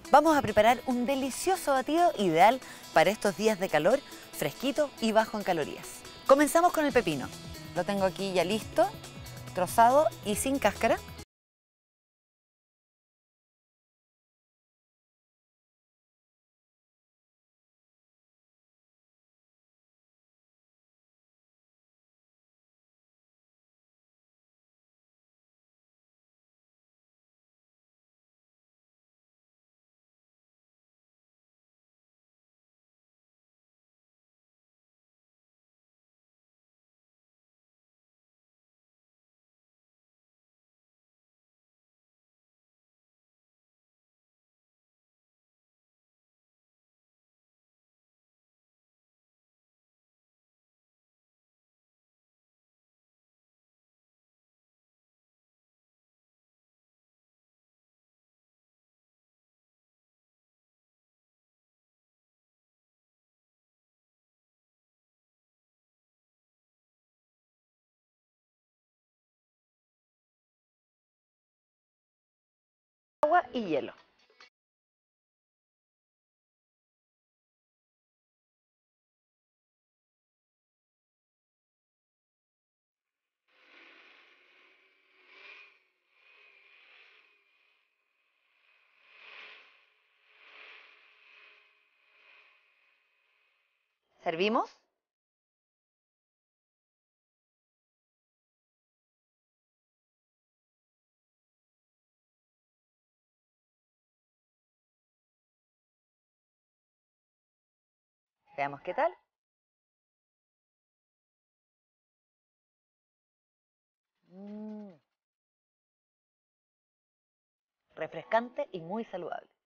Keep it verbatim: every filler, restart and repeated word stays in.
Vamos a preparar un delicioso batido ideal para estos días de calor, fresquito y bajo en calorías. Comenzamos con el pepino. Lo tengo aquí ya listo, trozado y sin cáscara. Agua y hielo. Servimos. Veamos qué tal. Mm, refrescante y muy saludable.